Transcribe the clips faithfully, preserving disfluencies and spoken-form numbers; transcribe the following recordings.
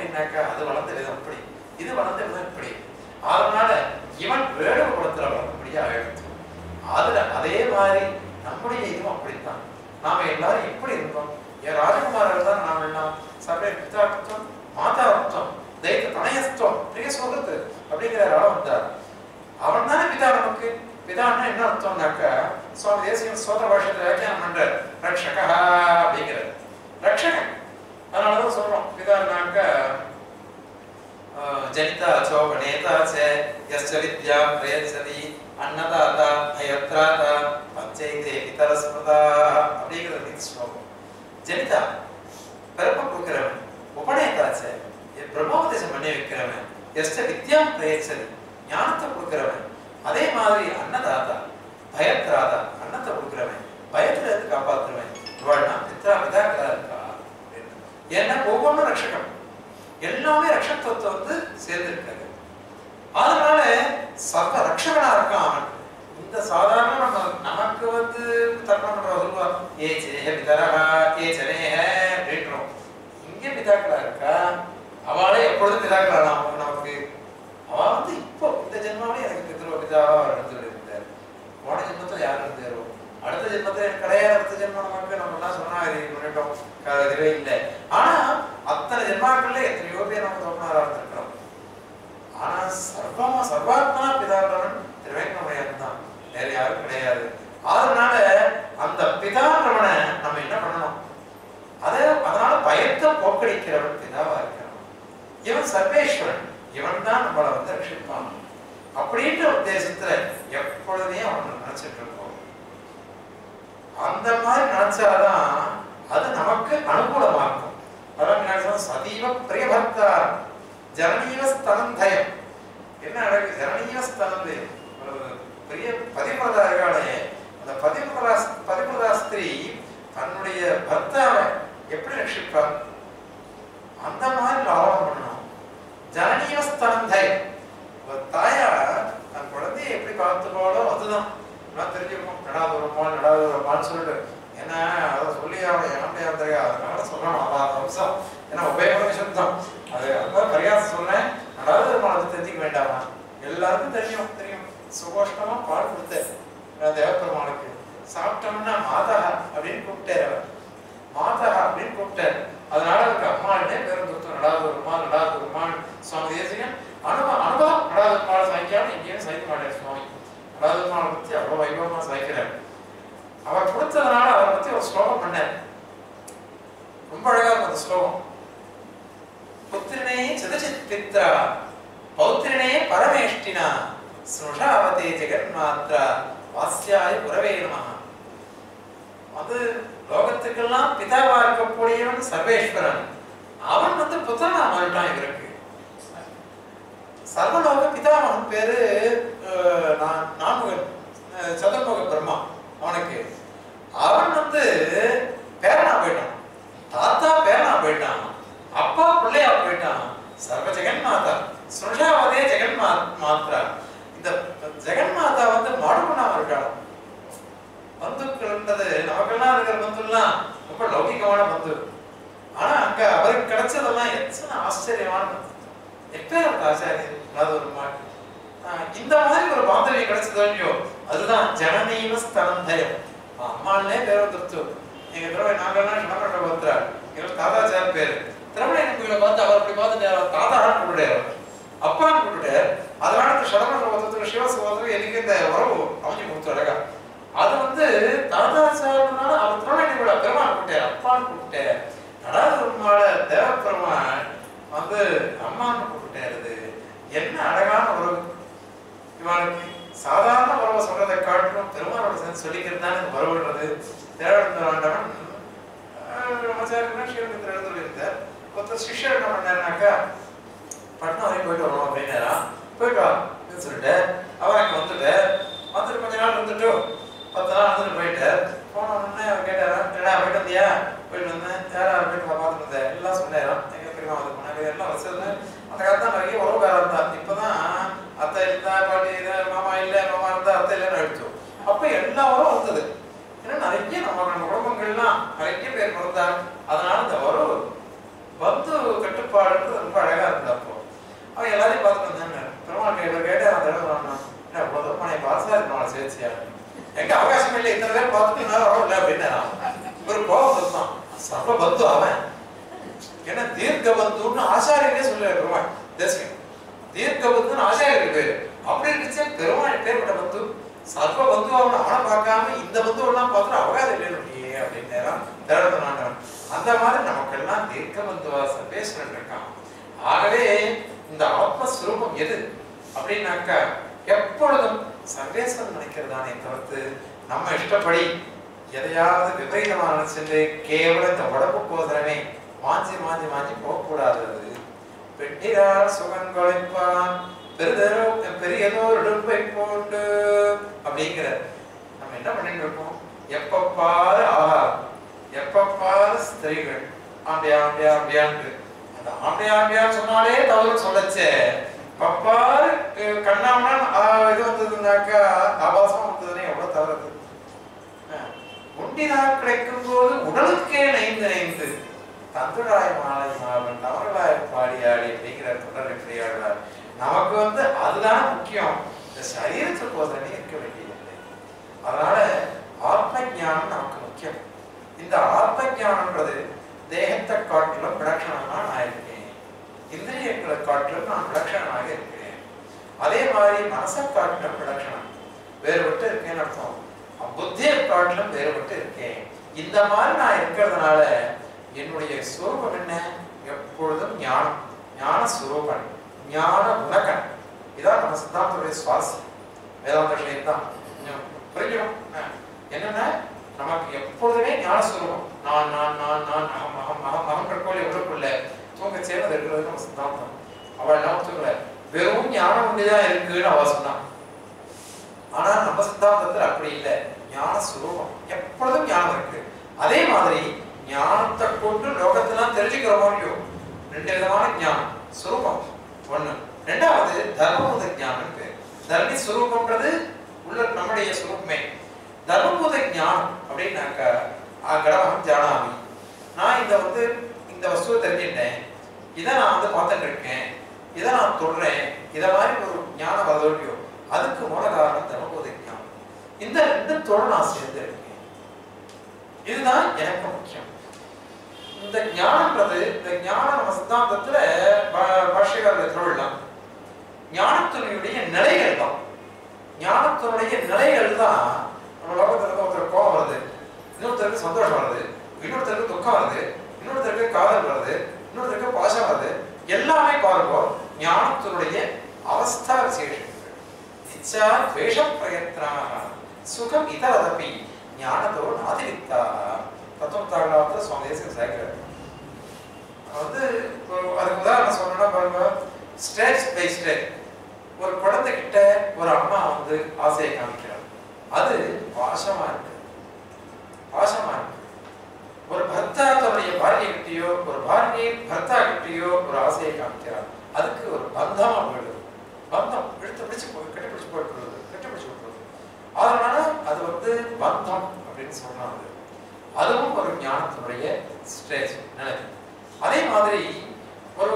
அப்படின்னாக்கா அது வளர்ந்த விதம் இப்படி, இது வளர்ந்த விதம் இப்படி. அதனால இவன் வேடுவ குலத்துல வளர்க்கக்கூடிய ஆயிடுச்சு. அதுல அதே மாதிரி நம்முடைய இதுவும் அப்படித்தான். நாம எல்லாரும் எப்படி இருந்தோம்? என் ராஜகுமாரர்கள் தான் நாம எல்லாம் சபை பிதார்த்தம் மாதார்த்தம் தைத்த தனயஸ்தம் பிரிய சொல்றது அப்படிங்கிற ஆள் வந்தார். அவன் தானே பிதா நமக்கு. பிதான்னா என்ன அர்த்தம்னாக்கா சுவாமி தேசியம் சோதர பாஷத்துல வியாக்கியானம் பண்ற ரக்ஷகா அப்படிங்கிற ரக்ஷகன். அதனாலதான் சொல்றோம் பிதான்னாக்கா ஜனிதா சோக நேதா சே யஸ்ய வித்யா பிரயச்சதி அன்னதாதா பயத்ராதா பஞ்சைதே பிதரஸ்மிருதா அப்படிங்கிறது இந்த ஸ்லோகம். ஜனிதா பிறப்பை கொடுக்கிறவன், உபநேதாச்சே பிரம்மோபதேசம் பண்ணி வைக்கிறவன், யஸ்ய வித்யாம் பிரயச்சதி ஞானத்தை கொடுக்கிறவன், அதே மாதிரி அன்னதாதா பயத்ராதா அன்னத்தை கொடுக்கிறவன், பயத்துல இருந்து காப்பாற்றுவன். இவாள்னா பித்ரா பிதாக்களா இருக்கா. ஏன்னா ஒவ்வொன்றும் ரட்சகம், எல்லாமே ரட்சத்துவத்தை வந்து சேர்ந்திருக்காரு. அதனால சர்வ ரட்சகனா இருக்கான் அவன். இந்த சாதாரண நம்ம நமக்கு வந்து தர்மம் பண்ற சொல்லுவா ஏ ஜெய பிதரஹா ஏ ஜனேஹ அப்படின்றோம். இங்கே பிதாக்களா இருக்கா. அவளே எப்பொழுதும் பிதாக்களானா நமக்கு. அவ வந்து இப்போ இந்த ஜென்மாவிலே எனக்கு பித்ருவ பிதாவா இருந்து இருந்தார். போன ஜென்மத்தில் யார் இருந்தாரோ அடுத்த ஜென்மத்தில் எனக்கு கிடையாது. அடுத்த ஜென்மம் நமக்கு நம்ம எல்லாம் சொன்னா பண்ணிட்டோம் இதுவே இல்லை. ஆனா அத்தனை ஜென்மாக்கள்ல எத்தனையோ பேர் நம்ம தோப்பினாரா இருந்திருக்கிறோம். ஆனா சர்வமா சர்வாத்மா பிதான்றவன் திருவேங்கடமுடையான் தான், வேற யாரும் கிடையாது. அதனால அந்த பிதான்றவனை நம்ம என்ன பண்ணணும்? அதே அதனால பயத்தை போக்கடிக்கிறவன் பிதாவா இருக்கிறான். இவன் சர்வேஸ்வரன், இவன் தான் நம்மளை வந்து ரட்சிப்பான் அப்படின்ற உத்தேசத்துல எப்பொழுதே அவன் நினைச்சிட்டு இருக்கோம். அந்த மாதிரி நினைச்சாதான் அது நமக்கு அனுகூலமாகும். அதான் சதீவ பிரியபக்தா ஜனனீவ ஸ்தனந்தயம். என்ன அழகு ஜனனீவ ஸ்தனந்தயம். பெரிய பதிமூதா இருக்காளே அந்த பதிமூதா பதிமூதா ஸ்திரீ தன்னுடைய பர்த்தாவை எப்படி ரட்சிப்பார்? அந்த மாதிரி லாபம் பண்ணணும். ஜனனீவ ஸ்தனந்தயம். தாயா தன் குழந்தையை எப்படி பார்த்துக்கோளோ அதுதான் தெரிஞ்சுக்கணும். நடாதூரமான் நடாதூரமான்னு சொல்லிட்டு ஏன்னா அதை சொல்லி அவன் ஏன்டையா தெரியாது. அதனால சொல்றான் அம்சம். ஏன்னா உபயோகம் சுத்தம் அது அந்த பரியாசம் சொன்னேன். நடாதூரமான அது தெரிஞ்சுக்க வேண்டாமா? எல்லாருக்கும் தெரியும் தெரியும். சுகோஷ்டமா பால் கொடுத்தேன் தேவப்பெருமானுக்கு. சாப்பிட்டோம்னா மாதா அப்படின்னு கூப்பிட்டாரு. அவர் மாதா அப்படின்னு கூப்பிட்டாரு. அதனால அவருக்கு அம்மானே பேரும் கொடுத்தோம். நடாதூரமா நடாதூரமான் சுவாமி தேசிகன் அனுபவம் அனுபவம் நடாதூரமால சாய்க்காம எங்கேயும் சாய்க்க மாட்டார் சுவாமி. நடாதூரமாலை பத்தி அவ்வளவு வைபவமா சாய்க்கிறார். அவர் கொடுத்ததுனால அவரை பத்தி ஒரு ஸ்லோகம் பண்ணார். ரொம்ப அழகா இருக்கும் அந்த ஸ்லோகம். புத்திரனே சிதச்சித் பித்ரா பௌத்திரனே பரமேஷ்டினா ஸ்னுஷாவதே ஜெகன்மாத்ரா வாஸ்யாய புரவே நமஹ. அது லோகத்துக்கெல்லாம் பிதாவா இருக்கக்கூடியவன் சர்வேஸ்வரன். அவன் வந்து புத்திரனா மாறிட்டான். இவருக்கு சர்வலோக பிதாமகன் பேரு நான்முகன் சதுர்முக பிரம்மா. அவனுக்கு அவன் வந்து பேரனா போயிட்டான். தாத்தா பேரனா போயிட்டான். அப்பா பிள்ளையா போயிட்டான். சர்வ ஜெகன்மாதா ஸ்னுஷாவதே ஜெகன்மா மாத்ரா. இந்த ஜெகன்மாதா வந்து மாடுபண்ணா இருக்காள். பந்துக்கள்ன்றது நமக்கெல்லாம் இருக்கிற பந்துலாம் ரொம்ப லௌகிகமான பந்து. ஆனா அங்க அவருக்கு கிடைச்சதெல்லாம் எத்தனை ஆச்சரியமான பந்து. எப்பேர் ஆச்சாரியன் இந்த மாதிரி ஒரு பாந்தவியம் கிடைச்சதோ இல்லையோ அதுதான் ஜனனீவ ஸ்தனந்தயம். அம்மானே பேர் வந்துருச்சு. எங்க திரவை நாங்கெல்லாம் நடப்பட்ட பத்திரார் எங்களுக்கு தாதாச்சார் பேரு. திரவிட கோயிலை பார்த்து அவர் அப்படி பார்த்து தாதான்னு கூப்பிட்டாரு, அப்பான்னு கூப்பிட்டாரு. அதனால சடமத்துக்கு சிவசுவத்துக்கு எனக்கு இந்த உறவு அமைஞ்சு கொடுத்து அழகா. அது வந்து தாதாச்சாரனால அவர் திரவிட கோயில பெருமாள் கூப்பிட்டாரு, அப்பான்னு கூப்பிட்டாரு. நடாதூர்மால தேவப்பெருமான் வந்து அம்மான்னு கூப்பிட்டாரு. என்ன அழகான உறவு. இவனுக்கு சாதாரண உறவை சொல்றதை காட்டணும் பெருமாளோட சேர்ந்து சொல்லிக்கிறது தான் இந்த உறவுன்றது. தேவன் ஆண்டவன் எழுந்திருந்தார். ஒருத்தர் சிஷ்யர் என்ன பண்ணாருனாக்கா பட்னம் வரையும் போயிட்டு வரணும் அப்படின்னாரா. போயிட்டு வான்னு சொல்லிட்டு அவர் அங்கே வந்துட்டு வந்துட்டு கொஞ்ச நாள் வந்துட்டு பத்து நாள் வந்துட்டு போயிட்டார். போன உடனே அவர் கேட்டாரா, ஏடா போயிட்டு வந்தியா? போயிட்டு வந்தேன். யாரா போயிட்டு பார்த்துட்டு இருந்தேன் எல்லாம் சொன்னேன். எங்க பெரியமா வந்து போனாங்க எல்லாம் வசதி. அந்த காலத்தான் நிறைய உறவுக்காரா இருந்தா. இப்பதான் அத்தை இருந்தா பாட்டி மாமா இல்லை மாமா இருந்தா அத்தை இல்லைன்னு அடிச்சோம். அப்ப எல்லா உறவும் வந்தது. ஏன்னா நிறைய நம்ம நம்ம குடும்பங்கள்லாம் நிறைய பேர் பிறந்தாங்க. அதனால இந்த உறவு பந்து கட்டுப்பாடுன்றது ரொம்ப அழகா இருந்தது. அப்போ அவன் எல்லாரையும் பார்த்துட்டு வந்தாங்க. பெருமாள் கேட்ட கேட்ட அந்த இடம் வேணாம் என்ன அவ்வளோ பணைய பாசா இருக்கணும் சேர்ச்சியா எங்க அவகாசம் இல்லை இத்தனை பேர் பார்த்துட்டு நான் வரும் இல்லை அப்படின்னு ஒரு கோபம் இருந்தான். சர்வ பந்து அவன் ஏன்னா தீர்க்க பந்துன்னு ஆச்சாரியனே சொல்லுவார் பெருமாள். தேசிகன் தீர்க்க பந்துன்னு ஆச்சாரியர் பேரு. அப்படி இருந்துச்சு பெருமாள் பேர்பட்ட பந்து சர்வ பந்து அவனை அவனை பார்க்காம இந்த பந்து எல்லாம் பார்த்துட்டு அவகாசம் இல்லையே அப்படின்னு தேடுறாங்க. அந்த மாதிரி நமக்கு எல்லாம் தீர்க்க பந்துவாச பேசுறேன் இருக்கான். ஆகவே இந்த ஆத்மஸ்வரூபம் எது அப்படின்னாக்கா எப்பொழுதும் சர்வேஸ்வரன் நினைக்கிறதானே தவிர்த்து நம்ம இஷ்டப்படி எதையாவது விபரீதமான நினைச்சுட்டு கேவலம் இந்த உடம்பு போதனமே மாஞ்சி மாஞ்சி மாஞ்சி போகக்கூடாது. பெட்டிரார் சுகம் கொலைப்பான் பெருதரோ பெரியதோ இடுப்பை போட்டு அப்படிங்கிற நம்ம என்ன பண்ணிட்டு இருக்கோம்? எப்பப்பாரு ஆகாரம் எப்பப்பாரு ஸ்திரீகள் ஆம்பியா ஆம்பியா ஆம்பியான்னு அந்த ஆம்பியா ஆம்பியான்னு சொன்னாலே தவறு சொல்லச்சே பப்பாரு கண்ணாமனா இது வந்ததுனாக்கா ஆபாசமா வந்ததுன்னா எவ்வளவு தவறுது. உண்டினால் கிடைக்கும் போது உடலுக்கே நைந்து நைந்து தந்துடாய் மாலை மாவன் நவர்களாய் பாடி ஆடி அப்படிங்கிற தொடர் எப்படியாடுறார். நமக்கு வந்து அதுதான் முக்கியம். இந்த சரீரத்துக்கு போதனே இருக்க வேண்டியதில்லை. அதனால ஆத்ம ஞானம் நமக்கு முக்கியம். இந்த ஆத்ம ஞானம்ன்றது தேகத்தை காட்டிலும் விலட்சணமா நான் இருக்கேன், இந்திரியங்களை காட்டிலும் நான் விலட்சணமாக இருக்கிறேன். அதே மாதிரி மனசை காட்டிலும் விலட்சணம் வேறுபட்டு இருக்கேன்னு அர்த்தம். புத்தியை காட்டிலும் வேறுபட்டு இருக்கேன். இந்த மாதிரி நான் இருக்கிறதுனால என்னுடைய ஸ்வரூபம் என்ன? எப்பொழுதும் ஞானம், ஞான ஸ்வரூபன், ஞான குணகன். இதான் நம்ம சித்தாந்தத்துடைய சுவாசம். வேதாந்த விஷயம் தான் புரிஞ்சிடும். என்னன்னா நமக்கு எப்பொழுதுமே ஞான ஸ்வரூபம். நான் நான் நான் நான் அகம் அகம் அகம் அகம் கற்கோள் எவ்வளவுக்குள்ள தூங்க சேர்ந்து இருக்கிறது நம்ம சித்தாந்தம். அவள் என்ன தூங்கல வெறும் ஞானம் ஒன்றுதான் இருக்குன்னு அவ சொன்னான். ஆனா நம்ம சித்தாந்தத்தில் அப்படி இல்லை. ஞான ஸ்வரூபம் எப்பொழுதும் ஞானம் இருக்கு. அதே மாதிரி ஞானத்தை கொண்டு லோகத்தெல்லாம் தெரிஞ்சுக்கிறோமோ இல்லையோ ரெண்டு விதமான ஞானம் ஸ்வரூபம் ஒண்ணு. ரெண்டாவது தர்மபூத ஞானம் பேர். தர்மி ஸ்வரூபம்ன்றது உள்ள நம்முடைய ஸ்வரூபமே. தர்மபூத ஞானம் அப்படின்னாக்கா கடகம் ஜானாமி, நான் இந்த வந்து இந்த வஸ்துவை தெரிஞ்சுட்டேன், இதை நான் வந்து பார்த்துட்டு இருக்கேன், இதை நான் தொடுறேன், இதை மாதிரி ஒரு ஞானம் வரதோட்டியோ அதுக்கு மூல காரணம் தர்மபூத ஞானம். இந்த ரெண்டுத்தோடு நான் சேர்ந்து இருக்கேன். இதுதான் எனக்கு முக்கியம். இந்த ஞானம்ன்றது இந்த ஞானம் நம்ம சித்தாந்தத்துல பாஷ்யக்காரர்கள் திருவிழலாம் ஞானத்தினுடைய நிலைகள் தான். ஞானத்தினுடைய நிலைகள் தான் நம்ம லோகத்துல ஒருத்தர் கோபம் வருது, இன்னொருத்தருக்கு சந்தோஷம் வருது, இன்னொருத்தருக்கு துக்கம் வருது, இன்னொருத்தருக்கு காதல் வருது, இன்னொருத்தருக்கு பாசம் வருது. எல்லாமே பாருங்க ஞானத்தினுடைய அவஸ்தா விசேஷம். இச்சா துவேஷ பிரயத்னாக சுகம் இதரதபி ஞானத்தோ நாதிரித்தா தத்துவத்தாகலாவது சுவாமி தேசிகன் சாய்க்கிறார். வந்து அதுக்கு உதாரணம் சொல்லணும்னா பாருங்க, ஸ்டேஜ் பை ஸ்டேஜ் ஒரு குழந்தைகிட்ட ஒரு அம்மா வந்து ஆசையை காமிக்கிறார். அது பாசமா இருக்கு, பாசமா இருக்கு. ஒரு பர்த்தா தன்னுடைய பாரியை கிட்டயோ ஒரு பாரியை பர்த்தா கிட்டயோ ஒரு ஆசையை காமிக்கிறார். அதுக்கு ஒரு பந்தமா போயிடுது. பந்தம் இழுத்து பிடிச்சு கட்டி பிடிச்சு போயிட்டு கட்டி பிடிச்சு விட்டுருது. அதனால அது வந்து பந்தம் அப்படின்னு சொல்றாங்க. அதுவும் ஒரு ஞானத்தினுடைய ஸ்டேஜ் நிலை. அதே மாதிரி ஒரு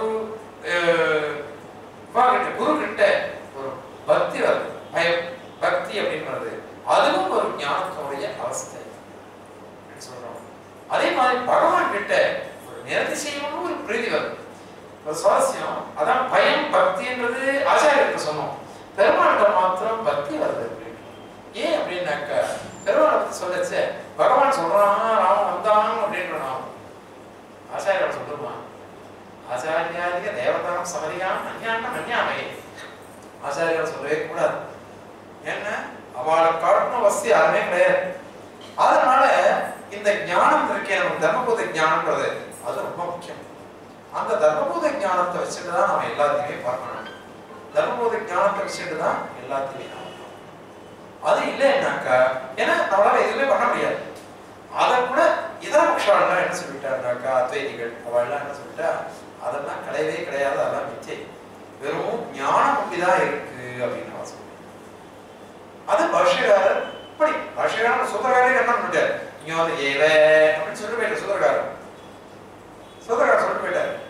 குரு கிட்ட ஒரு பக்தி வருது, பயம் பக்தி அப்படின்னு வருது. அதுவும் ஒரு ஞானத்தினுடைய அவஸ்தை சொல்றோம். அதே மாதிரி பகவான் கிட்ட ஒரு நிரதிசயமான ஒரு பிரீதி வருது, ஒரு சுவாரஸ்யம். அதான் பயம் பக்தின்றது ஆச்சாரியருக்கு சொன்னோம். பெருமாள்கிட்ட மாத்திரம் பக்தி வருது. ஏன் அப்படின்னாக்க பெருமாளை பத்தி சொல்லச்சே பகவான் சொல்றான் ராமன் வந்தான் அப்படின்றான். ஆச்சாரியால் சொல்லுவான் ஆச்சாரியாதிக தேவதாம் சமரியாம் அஞ்ஞானம் அஞ்ஞாமை. ஆச்சாரியால் சொல்லவே கூடாது. என்ன அவளை காட்டணும் வசதி யாருமே கிடையாது. அதனால இந்த ஞானம் இருக்கே நமக்கு தர்மபூத ஞானம்ன்றது அது ரொம்ப முக்கியம். அந்த தர்மபூத ஞானத்தை வச்சுட்டு தான் நம்ம எல்லாத்தையுமே பார்க்கணும். தர்மபூத ஞானத்தை வச்சுட்டு தான் எல்லாத்தையுமே நம்ம அது இல்லைன்னாக்கா ஏன்னா நம்மளால எதுவுமே பண்ண முடியாது. அதை கூட இதர பக்ஷாலாம் என்ன சொல்லிட்டாருனாக்கா அத்வைதிகள் அவள்லாம் என்ன சொல்லிட்டா அதெல்லாம் கிடையவே கிடையாது, அதெல்லாம் மிச்சை வெறும் ஞானம் அப்படிதான் இருக்கு அப்படின்னு அவன் சொல்லுவான். அது பாஷ்யக்காரர் இப்படி பாஷ்யக்காரர் சூத்திரக்காரரே என்ன பண்ணிட்டாரு, இங்க வந்து ஏவே அப்படின்னு சொல்லிட்டு போயிட்டார். சூத்திரக்காரர் சூத்திரக்காரர் சொல்லிட்டு போயிட்டாரு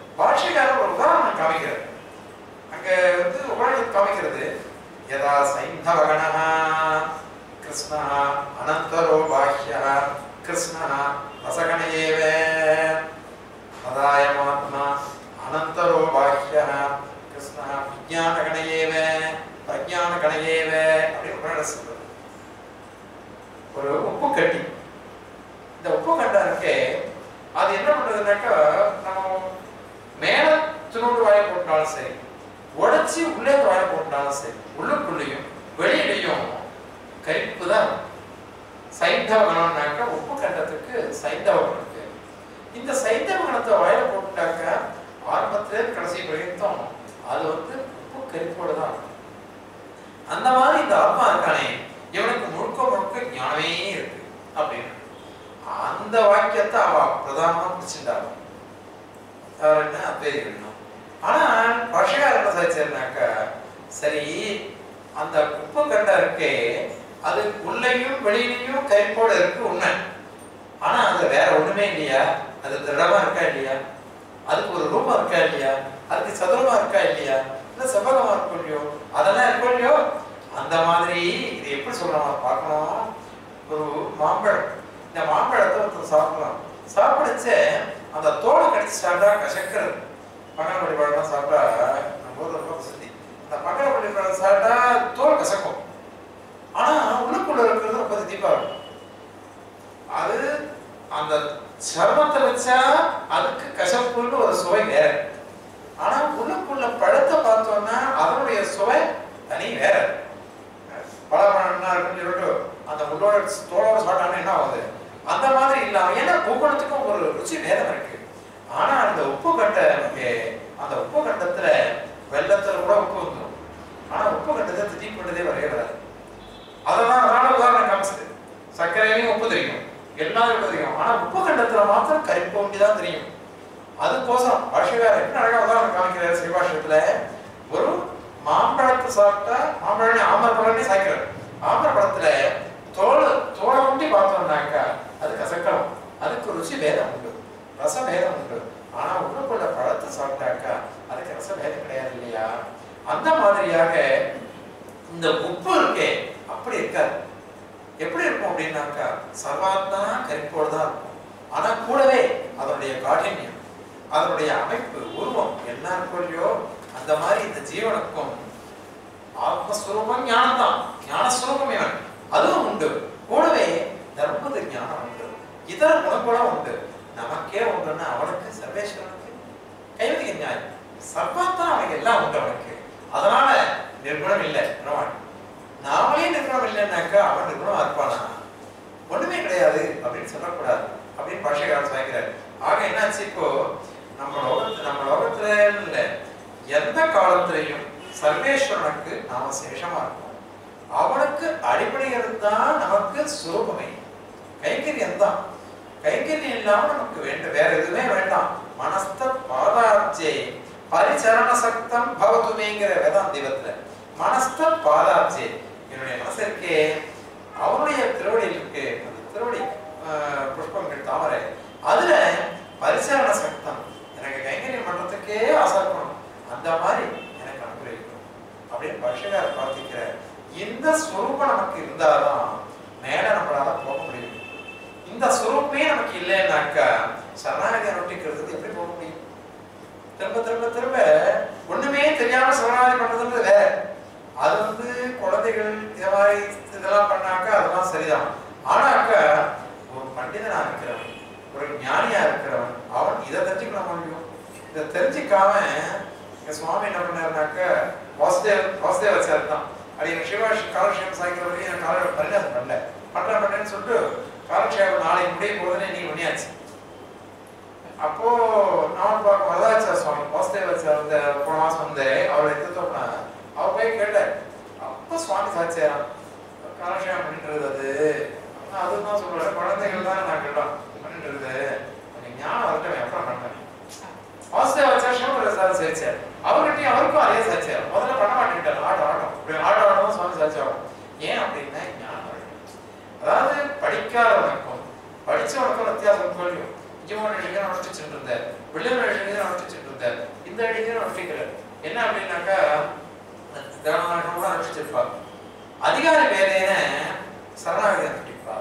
यदा सैन्धवगणः कृष्णः अनन्तरो बाह्यः कृष्णः रसगण एव तदायमात्मा अनन्तरो बाह्यः कृष्णः विज्ञानगण एव प्रज्ञानगण एव அப்படி உபநிடதம் சொல்றது. ஒரு உப்பு கட்டி, இந்த உப்பு கட்டா இருக்கே அது என்ன பண்றதுனாக்கா நம்ம மேல துணோடு வாயை போட்டாலும் சரி, உடைச்சி உள்ளே வாயை போட்டாலும் சரி, உள்ளுக்குள்ளேயும் வெளியிலையும் கரிப்பு தான். சைந்தவ கணம்னாக்கா உப்பு கண்டத்துக்கு சைந்தவ கணம் இருக்கு. இந்த சைந்தவ கணத்தை வாயில போட்டாக்கா ஆரம்பத்திலே கடைசி வரைக்கும் அது வந்து உப்பு கரிப்போடு தான் இருக்கும். அந்த மாதிரி இந்த ஆத்மா இருக்கானே இவனுக்கு முழுக்க முழுக்க ஞானமே இருக்கு அப்படின்னு அந்த வாக்கியத்தை அவ பிரதானமா பிடிச்சிருந்தாங்க. அவர் என்ன அத்வைதிகணும். ஆனா பாஷகாரர் என்ன சாதிச்சாருனாக்கா, சரி அந்த உப்பு கண்டா இருக்கே அது உள்ளேயும் வெளியிலையும் கைப்போட இருக்கு உண்மை. ஆனா அது வேற ஒண்ணுமே இல்லையா? அது திடமா இருக்கா இல்லையா? அதுக்கு ஒரு ரூபம் இருக்கா இல்லையா? அதுக்கு சதுரமா இருக்கா இல்லையா? இல்ல செவ்வகமா இருக்கும் இல்லையோ? அதெல்லாம் இருக்கும் இல்லையோ? அந்த மாதிரி இது எப்படி சொல்றோம் பார்க்கணும். ஒரு மாம்பழம், இந்த மாம்பழத்தை ஒருத்தர் சாப்பிடலாம். சாப்பிடுச்சு அந்த தோலை கடிச்சு சாப்பிட்டா கசக்கிறது. பங்கனப்பள்ளி பழம் சாப்பிட்டா நம்ம ஊர்ல ரொம்ப பிரசித்தி. அந்த பங்கனப்பள்ளி பழம் சாப்பிட்டா தோல் கசக்கும். ஆனா உள்ளுக்குள்ள இருக்கிறது ரொம்ப திதிப்பா இருக்கும். அது அந்த சர்மத்தை வச்சா அதுக்கு கசப்புன்னு ஒரு சுவை வேற. ஆனா உள்ளுக்குள்ள பழத்தை பார்த்தோம்னா அதனுடைய சுவை தனி வேற. பழப்பழம்னா இருக்குன்னு சொல்லிட்டு அந்த உள்ளோட தோலோட சாப்பிட்டாங்கன்னா என்ன ஆகுது? அந்த மாதிரி இல்லாம, ஏன்னா ஒவ்வொருத்துக்கும் ஒரு ருச்சி வேதம் இருக்கு. ஆனா அந்த உப்பு கட்டை அந்த உப்பு கட்டத்துல வெள்ளத்துல கூட உப்பு வந்துடும். ஆனா உப்பு கட்டத்தை திடீர் பண்ணதே வரைய வராது. அதெல்லாம் அதனால உதாரணம் காமிச்சது. சர்க்கரையிலையும் உப்பு தெரியும், எல்லாரும் உப்பு தெரியும். ஆனா உப்பு கண்டத்துல மாத்திரம் கரிப்பு ஒண்டிதான் தெரியும். அதுக்கோசம் பாஷகாரர் என்ன அழகா உதாரணம் காமிக்கிறார் ஸ்ரீபாஷத்துல. ஒரு மாம்பழத்தை சாப்பிட்டா மாம்பழம் ஆமரப்பழம்னே சாய்க்கிறார். ஆமரப்பழத்துல தோல் தோலை ஒண்டி பார்த்தோம்னாக்கா அது கசக்கலாம். அதுக்கு ருச்சி வேதம் உண்டு, ரச வேதம் உண்டு. ஆனா உள்ளுக்குள்ள பழத்தை சாப்பிட்டாக்கா அதுக்கு ரச வேதம் கிடையாது இல்லையா? அந்த மாதிரியாக இந்த உப்பு இருக்கே அப்படி இருக்காது. எப்படி இருக்கும் அப்படின்னாக்கா சர்வாத்மா கரிப்போடு தான் இருக்கும். ஆனா கூடவே அதனுடைய காഠின்யம், அதனுடைய அமைப்பு, உருவம் என்ன இருக்கும் இல்லையோ அந்த மாதிரி இந்த ஜீவனுக்கும் ஆத்மஸ்வரூபம் ஞானம் தான். ஞானஸ்வரூபம் இவன் அதுவும் உண்டு. கூடவே தர்மத ஞானம் உண்டு, இதர குணங்களும் உண்டு. நமக்கே உண்டுன்னா அவனுக்கு சர்வேஸ்வரனுக்கு கைவதிக ஞானம் சர்வாத்தான் அவனுக்கு எல்லாம் உண்டு அவனுக்கு. அதனால நிர்குணம் இல்லை பிரமாணம். நாமளே நிர்குணம் இல்லைன்னாக்கா அவன் நிர்குணமா இருப்பானா? ஒண்ணுமே கிடையாது அப்படின்னு சொல்லக்கூடாது அப்படின்னு பாஷகாரர் சாய்க்கிறார். ஆக என்னாச்சு, இப்போ நம்ம லோகத்து நம்ம லோகத்துல இல்லை எந்த காலத்திலையும் சர்வேஸ்வரனுக்கு நாம சேஷமா இருக்கும். அவனுக்கு அடிப்படைகள் தான் நமக்கு சுரூபமே. கைங்கரியம் தான். கைங்கரியம் இல்லாம நமக்கு வேண்டும், வேற எதுவுமே வேண்டாம். மனஸ்த பாதார்ஜே பரிச்சரண சக்தம் பவதுமேங்கிற வேதாந்தீபத்துல மனஸ்த பாதார்ஜே, என்னுடைய மனசு இருக்கே அவனுடைய திருவடியில் இருக்கு, அந்த திருவடி புஷ்பங்கள் தாமரை, அதுல பரிச்சரண சக்தம் எனக்கு கைங்கரியம் பண்றதுக்கே ஆசை இருக்கணும். அந்த மாதிரி எனக்கு அனுகிரகிக்கணும் அப்படின்னு பாஷகாரர் பிரார்த்திக்கிற. இந்த ஸ்வரூபம் நமக்கு இருந்தாதான் மேல நம்மளால போக முடியும். இந்த ஸ்வரூப்பமே நமக்கு இல்லைன்னாக்கா சரணாகதி அனுஷ்டிக்கிறது எப்படி போக முடியும்? திரும்ப திரும்ப திரும்ப ஒண்ணுமே தெரியாம சரணாகதி பண்றதுன்றது வேற. அது வந்து குழந்தைகள் இத மாதிரி இதெல்லாம் பண்ணாக்கா அதெல்லாம் சரிதான். ஆனாக்கா ஒரு பண்டிதனா இருக்கிறவன், ஒரு ஞானியா இருக்கிறவன், அவன் இதை தெரிஞ்சுக்கணும் முடியும். இதை தெரிஞ்சுக்காம சுவாமி என்ன பண்ணாருனாக்க வாசுதேவ வாசுதேவாச்சாரியர் தான் அப்படி எனக்கு சிவாஷ் காலக்ஷேபம் சாய்க்கிற வரைக்கும் எனக்கு கால பரிகாசம் பண்ணல பண்றேன் பண்ணேன்னு சொல்லிட்டு காலக்ஷேபம் நாளைக்கு முடிய போதுன்னு நீ பண்ணியாச்சு. அப்போ நான் பார்க்க வரதாச்சார சுவாமி வாசுதேவாச்சார் இந்த போன மாசம் வந்து அவரை எடுத்தோம்னா அவர் போய் கேட்டார். அப்ப சுவாமி சாட்சியாராம் காலக்ஷேபம் பண்ணிட்டு அது அதுதான் சொல்றாரு, குழந்தைகள் தான் நான் கேட்டோம் பண்ணிட்டு கொஞ்சம் ஞானம் வரட்டும் அப்புறம் பண்ணேன். வாசுதேவாச்சார் சிவபிரசாத் சேர்ச்சார். அவர்கிட்டையும் அவருக்கும் அதே சாட்சியார். முதல்ல பண்ண மாட்டேங்கிட்டார். ஆட்டம் ஆட்டம் இப்படி ஆட்டம் ஆடவும் சுவாமி சாட்சியாகும். ஏன் அப்படின்னா ஞானம். அதாவது படிக்காதவனுக்கும் படிச்சவனுக்கும் வித்தியாசம் தோல்வியும். ஜீவன் அடிக்க அனுஷ்டிச்சுட்டு இருந்தார், வெளியூர் அடிக்க அனுஷ்டிச்சுட்டு இருந்தார், இந்த அடிக்க அனுஷ்டிக்கிறார். என்ன அப்படின்னாக்கா திரவணம் கூட அனுஷ்டிச்சிருப்பார். அதிகாரி வேலையின சரணாகதி அனுஷ்டிப்பார்.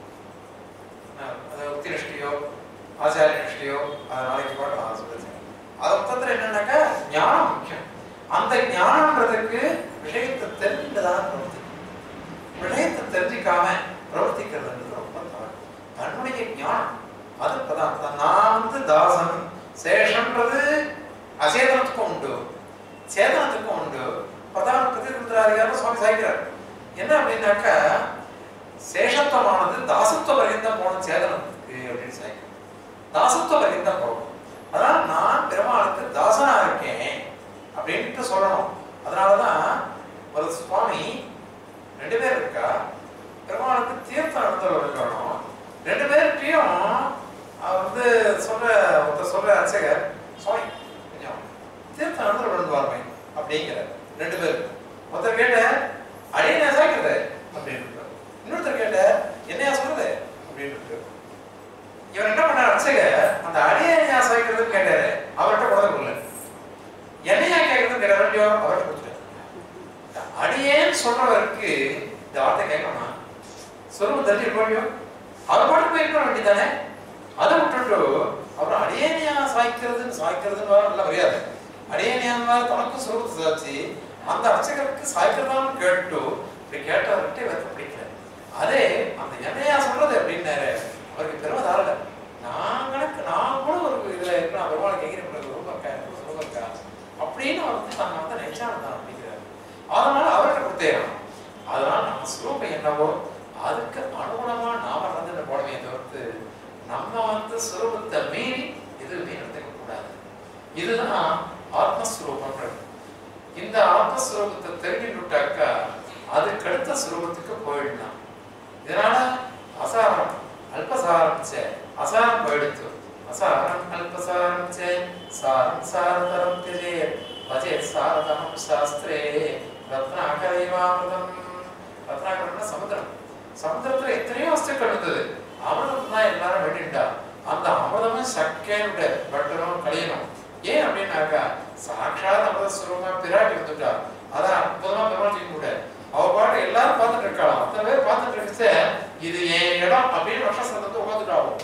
அது உக்தி நிஷ்டையோ ஆச்சாரிய நிஷ்டையோ அதை நாளைக்கு கூட நான் சொல்லுறேன். அது மொத்தத்தில் என்னன்னாக்கா ஞானம் முக்கியம். அந்த ஞானம்ன்றதுக்கு விஷயத்தை தெரிஞ்சுட்டுதான் பிரவர்த்திக்கும். விஷயத்தை தெரிஞ்சிக்காம பிரவர்த்திக்கிறதுன்றது ரொம்ப தவறு. தன்னுடைய ஞானம் அது பிரதான். நான் வந்து தாசன் சேஷன்றது அசேதனத்துக்கும் உண்டு சேதனத்துக்கும் உண்டு. பிரதான பிரதிருந்திராதிகாரம் சுவாமி சாய்க்கிறார். என்ன அப்படின்னாக்கா சேஷத்துவமானது தாசத்துவ பரிந்தம் போகணும் சேதனத்துக்கு அப்படின்னு சாய்க்கிறார். தாசத்துவ பரிந்தம் போகணும். அதான் நான் பெருமாளுக்கு தாசனா இருக்கேன் அப்படின்ட்டு சொல்லணும். அதனாலதான் ஒரு சுவாமி ரெண்டு பேர் இருக்கா, பெருமாளுக்கு தீர்த்தம் நடந்தவர் இருக்கணும். ரெண்டு பேர்கிட்டையும் அவர் வந்து சொல்ற ஒருத்தர் சொல்ற அர்ச்சகர் சுவாமி கொஞ்சம் தீர்த்தம் நடந்தவர் விழுந்துவாருமே அப்படிங்கிற ரெண்டு பேர். ஒருத்தர் கேட்ட அடியனையா சாய்க்கிறது அப்படின்னு இன்னொருத்தர் கேட்ட என்னையா சொல்றது அப்படின்னு. இவர் என்ன பண்ண அர்ச்சகர் அந்த அடியனையா சாய்க்கிறதுன்னு கேட்டாரு. அவர்கிட்ட குழந்தை கொள்ள என்னையா கேட்கறதுன்னு கேட்டாரோ அவர்கிட்ட கொடுத்துட்டாரு. அடியேன்னு சொல்றவருக்கு இந்த வார்த்தை கேட்கணும் சொல்லுங்க தெரிஞ்சிருக்கோம். அவர் பாட்டு போயிருக்க வேண்டியதானே. அதை விட்டுட்டு அவர் அடியேனியா சாய்க்கிறதுன்னு சாய்க்கிறதுன்னு நல்லா மரியாதை. அடியேனியா தனக்கும் சுரூபத்தை சாச்சு அந்த அர்ச்சகருக்கு சாய்க்கிறதான்னு கேட்டு இப்படி கேட்டவர்கிட்ட இவருக்கு பிடிக்கல. அதே அந்த என்னையா சொல்றது அப்படின்னாரு அவருக்கு பெருமை தாரல. நான் கணக்கு நான் கூட ஒரு இதுல இருக்கேன் பெருமாளுக்கு எங்கிற சுரூபம் இருக்கா எனக்கு சுரூபம் இருக்கா அப்படின்னு அவர் வந்து தன்னை வந்து நெச்சானதான் அப்படிங்கிறாரு. அதனால அவர்கிட்ட கொடுத்தேன். அதனால நம்ம சுரூபம் என்னவோ அதுக்கு அனுகுணமா நாம நடந்துட்டு போடவே தவிர்த்து நம்ம வந்து சுரூபத்தை மீறி எதுவுமே நடந்துக்க கூடாது. இதுதான் ஆத்மஸ்வரூபம்ன்றது. இந்த ஆத்மஸ்வரூபத்தை தெரிஞ்சுட்டாக்கா அதுக்கு அடுத்த சுரூபத்துக்கு போயிடலாம். இதனால அசாரம் அல்பசாரம் சே அசாரம் போயிடுத்து. அசாரம் அல்பசாரம் சே சாரம் சாரதரம் திஜே பஜே சாரதம் சாஸ்திரே ரத்னாகரைவாமிருதம். ரத்னாகரம்னா சமுத்திரம். சமுத்திரத்துல எத்தனையோ வஸ்துக்கள் இருந்தது. அமிர்தம் தான் எல்லாரும் வேண்டிட்டா. அந்த அமிர்தமும் சக்கையோட பட்டரும் கழியணும். ஏன் அப்படின்னாக்கா சாட்சாத் அமிர்தஸ்வரூபமா பிராட்டி வந்துட்டா. அதான் அற்புதமா பெருமாள் கூட அவ பாட்டு எல்லாரும் பார்த்துட்டு இருக்கலாம். அத்தனை பேர் பார்த்துட்டு இருந்துச்சு இது என் இடம் அப்படின்னு வருஷத்துல வந்து உட்காந்துட்டாவும்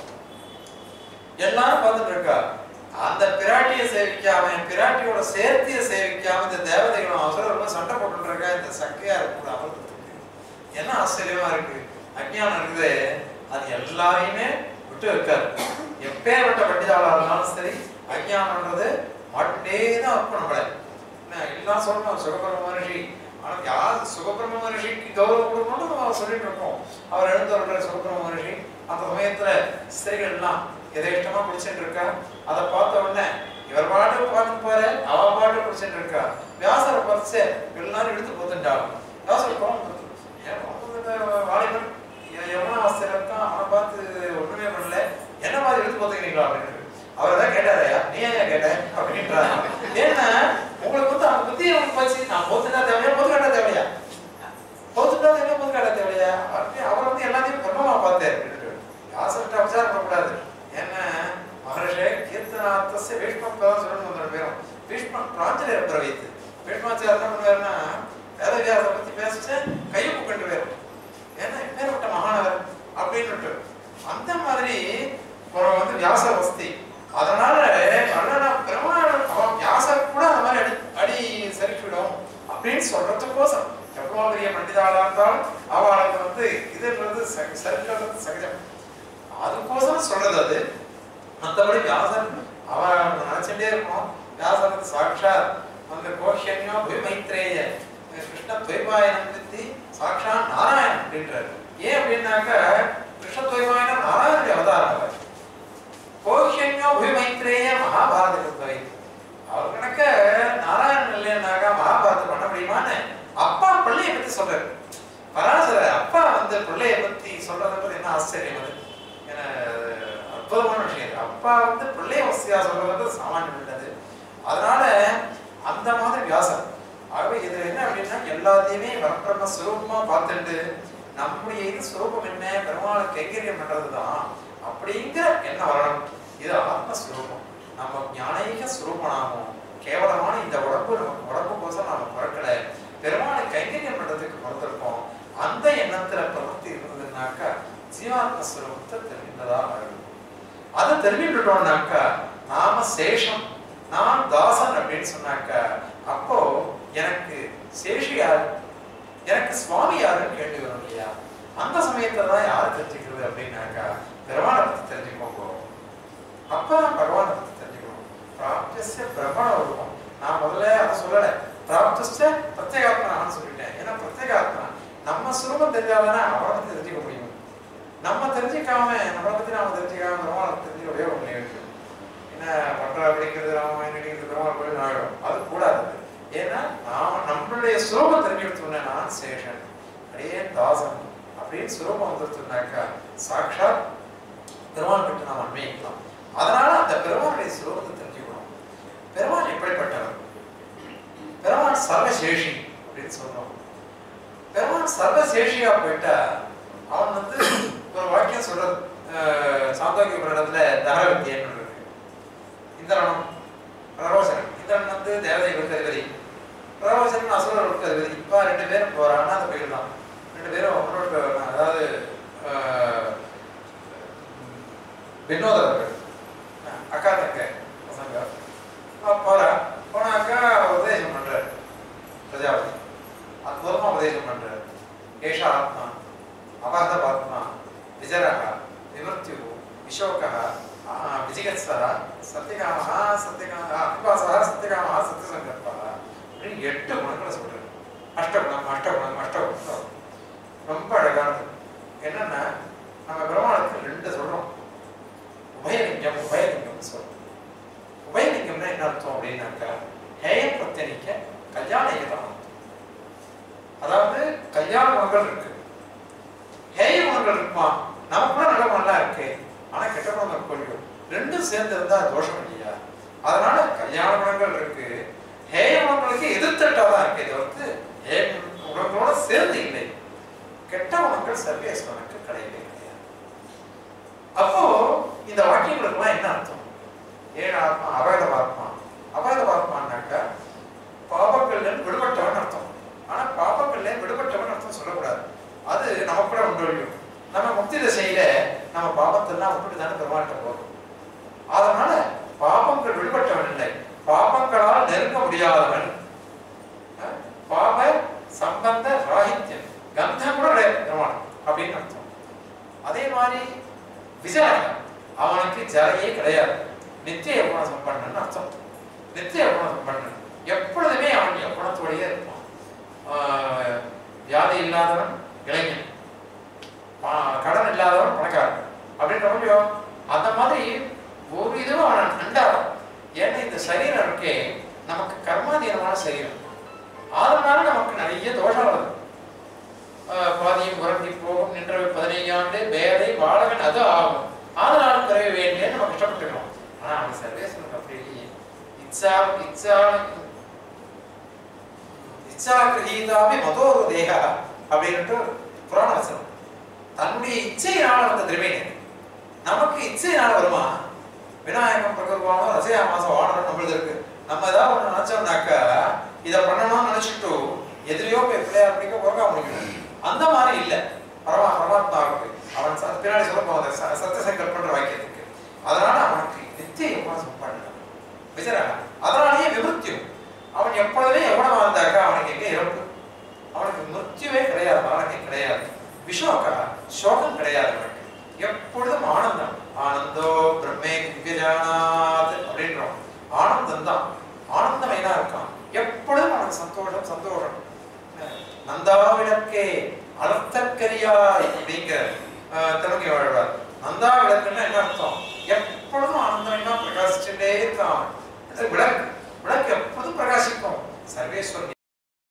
எல்லாரும் பார்த்துட்டு இருக்கா. அந்த பிராட்டியை சேவிக்காம பிராட்டியோட சேர்த்திய சேவிக்காம இந்த தேவதைகளும் அவசரம் சண்டை போட்டு இருக்கா. இந்த சக்கையா இருக்கக்கூட அமிர்தத்துக்கு என்ன ஆச்சரியமா இருக்கு. அஞ்ஞானம் இருக்குது அது எல்லாரையுமே விட்டு வைக்காது. எப்பேற்பட்ட பண்டிதாளா இருந்தாலும் சரி அஞ்ஞானம்ன்றது மாட்டேதான் இருக்கும். நம்மள எல்லாம் சொல்லணும் சுகபிரம மகர்ஷி. ஆனா யார் சுகபிரம மகர்ஷிக்கு கௌரவம் கொடுக்கணும்னு நம்ம சொல்லிட்டு இருக்கோம். அவர் எழுந்தவர்கள் சுகபிரம மகர்ஷி அந்த சமயத்துல ஸ்திரீகள் எல்லாம் எதை இஷ்டமா குடிச்சுட்டு இருக்கா. அதை பார்த்த உடனே இவர் பாட்டு பார்த்து பாரு அவ பாட்டு குடிச்சுட்டு இருக்கா. வியாசரை பறிச்சு எல்லாரும் எடுத்து போத்துட்டாலும் வியாசர் கோபம் வாலிபன் எவனா அவஸ்தையில இருக்கான். அவனை பார்த்து ஒண்ணுமே பண்ணல என்ன மாதிரி எடுத்து போத்துக்கிறீங்களா அப்படின்னு அவர் தான் கேட்டாரையா நீ ஏன் கேட்ட அப்படின்றாங்க. ஏன்னா உங்களுக்கு வந்து அவங்க புத்தி அவங்க போச்சு. நான் போத்துட்டா தேவையா பொது காட்ட தேவையா போத்துட்டா தேவையா பொது காட்ட தேவையா அப்படி அவர் வந்து எல்லாத்தையும் பிரம்மமா பார்த்தாரு அப்படின்னு வியாசர்கிட்ட விசாரம் பண்ணக்கூடாது. ஏன்னா மகர்ஷே கீர்த்தனார்த்தச பீஷ்மம் தான் சொல்லணும். அந்த பேரும் பீஷ்மம் பிராஞ்சலியர் பிரவைத்து பீஷ்மாச்சார் என்ன பண்ணுவாருன்னா வேதவியாச பத்தி பேசிச்சு கையை கொண்டு போயிடும். ஏன்னா எப்பேற்பட்ட மகானவர் அப்படின்னு அந்த மாதிரி வந்து வியாச வஸ்தி. அதனால பெருமாள் வியாசர் கூட அந்த மாதிரி அடி அடி சரிக்கிடும் அப்படின்னு சொல்றதுக்கோசம் எவ்வளவு பெரிய பண்டிதாளா இருந்தாலும் அவளுக்கு வந்து இதுன்றது சரிக்கிறது சகஜம். அதுக்கோசரம் சொல்றது அது. மற்றபடி வியாசர் அவன் நினைச்சுட்டே இருக்கணும். வியாசர் வந்து சாட்சாத் அந்த கோஷன்யோ மைத்ரேய கிருஷ்ண துவைபாயனம் பத்தி சாட்சாத் நாராயணன் அப்படின்றாரு. ஏன் அப்படின்னாக்க கிருஷ்ண துவைபாயனம் நாராயணுடைய அவதாரம். அவர் கோஷன்யோ மைத்ரேய மகாபாரத கிருத்வை அவர் கணக்க நாராயணன் இல்லைன்னாக்கா மகாபாரதம் பண்ண முடியுமான்னு அப்பா பிள்ளையை பத்தி சொல்றாரு. பராசர அப்பா வந்து பிள்ளைய பத்தி சொல்றத பத்தி என்ன ஆச்சரியம். அது ஏன்னா அற்புதமான விஷயம். அப்பா வந்து பிள்ளைய வசதியா சொல்றது சாமானியம் உள்ளது. அதனால அந்த மாதிரி வியாசம். ஆகவே இது என்ன அப்படின்னா எல்லாத்தையுமே வரப்பிரம சுரூபமா பார்த்துட்டு நம்முடைய இது சுரூபம் என்ன பெருமாளை கைங்கரியம் பண்றதுதான் அப்படிங்கிற என்ன வரணும். இது ஆத்மஸ்வரூபம். நம்ம ஞானீக சுரூபனாகும். கேவலமான இந்த உடம்பு நமக்கு உடம்பு கோசம் நாம பிறக்கல. ஜீவாத்ம ஸ்வரூபத்தை தெரிந்ததா ஆகும். அதை தெரிஞ்சுட்டோம்னாக்கா நாம சேஷம், நான் தாசன் அப்படின்னு சொன்னாக்கா அப்போ எனக்கு சேஷி யாரு, எனக்கு சுவாமி யாருன்னு கேள்வி வரும் இல்லையா? அந்த சமயத்துல தான் யாரு தெரிஞ்சுக்கிறது அப்படின்னாக்கா பெருமானை பத்தி தெரிஞ்சுக்கோங்க. அப்பதான் பகவானை பத்தி தெரிஞ்சுக்கணும். பிராப்திய பிரம்மண ரூபம். நான் முதல்ல அதை சொல்லலை, பிராப்திய பிரத்யேகாத்மனான்னு சொல்லிட்டேன். ஏன்னா பிரத்யேகாத்மனா நம்ம சுரூபம் தெரிஞ்சாதானே அவரை பத்தி தெரிஞ்சுக்க முடியும். நம்ம தெரிஞ்சுக்காம நம்மளை பத்தி நாம தெரிஞ்சுக்காம பெருமாளை தெரிஞ்சுக்க ஒரே ஒன்று இருக்கு. என்ன பட்டா அப்படிங்கிறது ராமாயணம் அடிக்கிறது பெருமாள் கோயில் ஆகிடும். அது கூடாது. ஏன்னா நாம நம்மளுடைய சுரூபம் தெரிஞ்சுக்கிட்டோம்னா நான் சேஷன், அடையே தாசன் அப்படின்னு சுரூபம் வந்துருச்சுனாக்கா சாட்சாத் பெருமாள் கிட்ட நாம் அன்மையிக்கலாம். அதனால அந்த பெருமாளுடைய சுரூபத்தை தெரிஞ்சுக்கணும். பெருமாள் எப்படிப்பட்டவர்? பெருமாள் சர்வசேஷி அப்படின்னு சொல்றோம். பெருமாள் சர்வசேஷியா போயிட்டா அவன் வந்து ஒரு வாக்கியம் சொல்றது, சாந்தோக்கிய புராணத்துல தர வித்தியன்னு இருக்கு. இந்திரனும் பிரரோசனம், இந்திரன் வந்து தேவதைகளுக்கு அதிபதி, பிரரோசனம் அசுரர்களுக்கு அதிபதி. இப்ப ரெண்டு பேரும் போறாங்கன்னா அந்த கோயில் தான். ரெண்டு பேரும் அவங்களோட அதாவது வினோதர்கள் அக்கா தக்க பசங்க போற போனாக்கா உபதேசம் பண்றாரு பிரஜாபதி. அற்புதமா உபதேசம் பண்றாரு. ஏஷா ஆத்மா அபாத ஆத்மா விஜரக விமர்த்தியு விசோகா விஜிகத்சர சத்தியகாம சத்தியகாம அபிபாசா சத்தியகாம சத்தியசங்கல்பா அப்படின்னு எட்டு குணங்களை சொல்றாரு. அஷ்டகுணம் அஷ்டகுணம் அஷ்டகுணம் ரொம்ப அழகானது. என்னன்னா நம்ம பிரம்மாண்டத்துக்கு ரெண்டு சொல்றோம், உபயலிங்கம் உபயலிங்கம் சொல்றோம். உபயலிங்கம்னா என்ன அர்த்தம் அப்படின்னாக்கா ஹேய பிரத்யனிக்க கல்யாண ஏகதானம். அதாவது கல்யாண குணங்கள் இருக்கு, ஹேய குணங்கள் இருக்குமா, நமக்குள்ள நல்ல குணம்லாம் இருக்கு, ஆனா கெட்ட குணங்கள் கொள்ளும். ரெண்டும் சேர்ந்து இருந்தா தோஷம் இல்லையா? அதனால கல்யாண குணங்கள் இருக்கு, ஹேய குணங்களுக்கு எதிர்த்தட்டாதான் இருக்கு. இது வந்து ஹேய குணங்களோட சேர்ந்து இல்லை. கெட்ட குணங்கள் சர்வேஸ்வரனுக்கு கிடையவே கிடையாது. அப்போ இந்த வாக்கியங்களுக்குலாம் என்ன அர்த்தம்? ஏழு ஆத்மா அபேத ஆத்மா. அபேத ஆத்மான்னாக்கா பாபங்கள்ல விடுபட்டவன் அர்த்தம். ஆனா பாபங்கள்ல விடுபட்டவன் அர்த்தம் சொல்லக்கூடாது. அது நமக்கு கூட உண்டு. நம்ம முக்தி திசையில நம்ம பாபத்தெல்லாம் விட்டுட்டு தானே பெருமாட்ட போறோம். அதனால பாபங்கள் விடுபட்டவன் இல்லை, பாபங்களால் நெருங்க முடியாதவன், பாப சம்பந்த ராகித்யம், கந்தம் கூட பெருமாள் அப்படின்னு அர்த்தம். அதே மாதிரி விஜயம், அவனுக்கு ஜரையே கிடையாது, நித்திய யௌவன சம்பன்னன் அர்த்தம். நித்திய யௌவன சம்பன்னன், எப்பொழுதுமே அவன் யௌவனத்தோடையே இருப்பான். வியாதி இல்லாதவன் இளைஞன், கடன் இல்லாதவன் பணக்காரன் அப்படின்ற முடியும். அந்த மாதிரி ஒரு இதுவும் அவன் அண்டாடும். ஏன்னா இந்த சரீரம் இருக்கே நமக்கு கர்மாதீனமான சரீரம். அதனால நமக்கு நிறைய தோஷம் வருது. பாதியும் உறங்கி போகும் நின்றவை பதினைந்து ஆண்டு வேலை வாழவன் அது ஆகும், அதனால குறைய வேண்டிய நம்ம கஷ்டப்பட்டுக்கணும். ஆனா அவன் சர்வேஸ்வரனுக்கு அப்படி இல்லையே. இச்சா இச்சா இச்சா கிரகீதாபி மதோரு தேக அப்படின்ட்டு புராண வசனம். தன்னுடைய இச்சையினால வந்த திரவியம் நமக்கு இச்சையினால வருமா? விநாயகம் பிரகர்வானோ ரசையா மாசம் வாடணும் நம்மளுக்கு இருக்கு. நம்ம ஏதாவது ஒண்ணு நினைச்சோம்னாக்கா இதை பண்ணணும்னு நினைச்சிட்டு எதிரையோ போய் பிள்ளையா அப்படிங்க உறங்க முடியும். அந்த மாதிரி இல்லை பரமா பரமாத்மாவுக்கு. அவன் பின்னாடி சொல்ல போவாங்க சத்திய சங்கல்பன்ற வாக்கியத்துக்கு. அதனால அவனுக்கு நித்திய யௌவனம் பண்ணணும் விஜரா. அதனாலேயே விமிருத்தியும், அவன் எப்பொழுதுமே எவ்வளவு வாழ்ந்தாக்கா அவனுக்கு எங்கே இறப்பு, அவனுக்கு மிருத்யுவே கிடையாது, மரணமே கிடையாது. விஷோகா சோகம் கிடையாது அவனுக்கு, எப்பொழுதும் ஆனந்தம். ஆனந்தோ பிரம்மே திவ்யஜானாத் அப்படின்றோம். ஆனந்தம் தான், ஆனந்தமைனா இருக்கான் எப்பொழுதும். அவனுக்கு சந்தோஷம் சந்தோஷம். நந்தாவிளக்கே அலர்த்தக்கரியாய் அப்படிங்கிற தெலுங்கு வாழ்வார். நந்தா விளக்குன்னா என்ன அர்த்தம்? எப்பொழுதும் ஆனந்தமைனா பிரகாசிச்சுட்டே இருக்கான். விளக்கு விளக்கு எப்பொழுதும் பிரகாசிக்கும். சர்வேஸ்வரன்